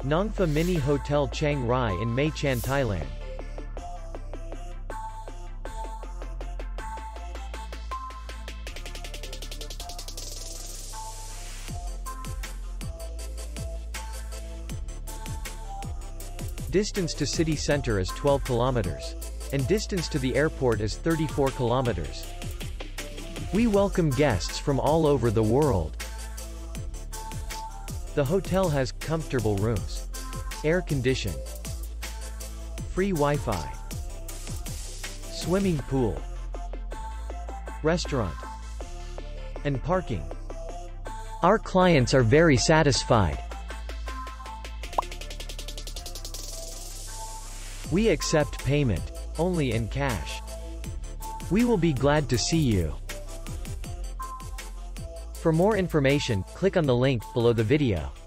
Nangfa Mini Hotel Chiang Rai in Mae Chan, Thailand. Distance to city center is 12 kilometers. And distance to the airport is 34 kilometers. We welcome guests from all over the world. The hotel has comfortable rooms, air condition, free Wi-Fi, swimming pool, restaurant, and parking. Our clients are very satisfied. We accept payment only in cash. We will be glad to see you. For more information, click on the link below the video.